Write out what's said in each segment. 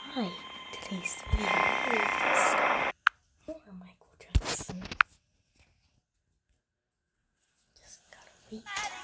Hi, today's video is more Michael Jackson. Just gotta wait.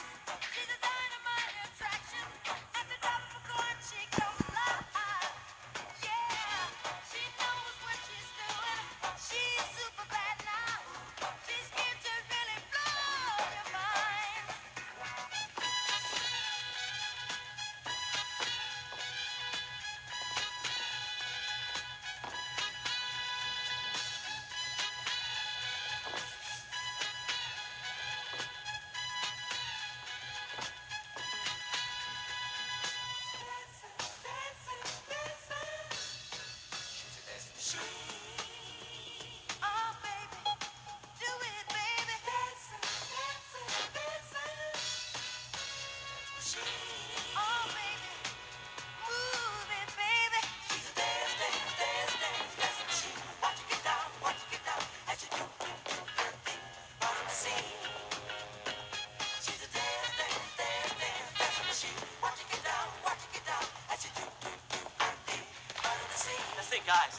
That's it, guys.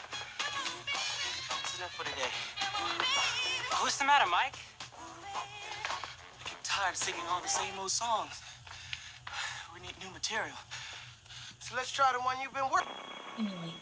This is it for today. What's the matter, Mike? I'm tired of singing all the same old songs. We need new material. So let's try the one you've been working. Anyway,